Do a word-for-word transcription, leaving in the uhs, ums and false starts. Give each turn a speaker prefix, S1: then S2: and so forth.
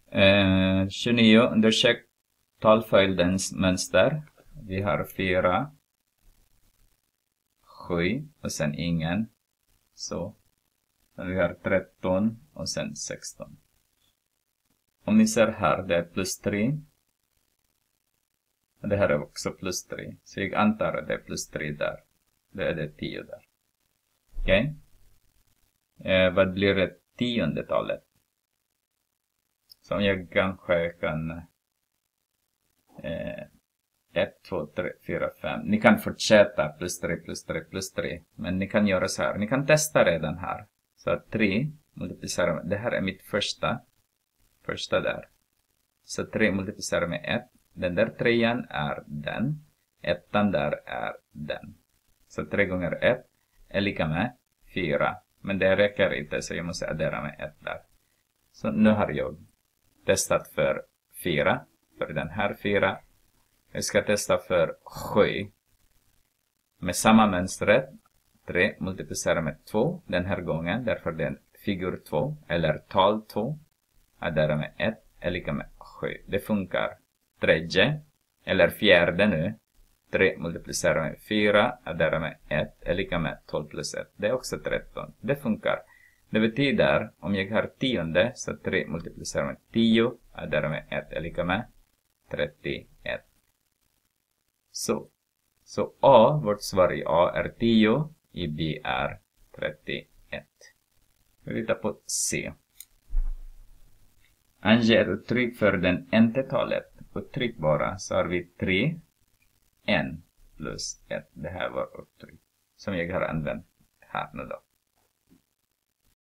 S1: Eh, tjugonio, undersök talföljdens mönster. Vi har fyra, sju och sen ingen. Så. Vi har tretton och sen sexton. Om ni ser här, det är plus tre. Och det här är också plus tre. Så jag antar att det är plus tre där. Det är det tio där. Okej. Okay. Eh, vad blir det tionde talet? Som jag kanske kan... Eh, ett, två, tre, fyra, fem. Ni kan fortsätta plus tre, plus tre, plus tre. Men ni kan göra så här. Ni kan testa redan här. Så att tre multiplicerar med... Det här är mitt första. Första där. Så tre multiplicerar med ett. Den där trean är den. Ettan där är den. Så tre gånger ett är lika med fyra. Men det räcker inte, så jag måste addera med ett där. Så nu har jag testat för fyra. För den här fyra. Jag ska testa för sju. Med samma mönstret. tre multiplicerar med två den här gången. Därför det är figur två. Eller tal två. Addera med ett är lika med sju. Det funkar. Tredje. Eller fjärde nu. tre multiplicerar med fyra. Addera med ett är lika med tolv plus ett. Det är också tretton. Det funkar. Det betyder, om jag har tionde, så tre multiplicerar med tio. Addera med ett är lika med trettioett. Så. Så A, vårt svar i A är tio. I B är trettioett. Vi tar på C. Ange ett uttryck för den n:e talet. Uttryck bara, så har vi tre. N plus ett. Det här var uttryck som jag har använt här nu då.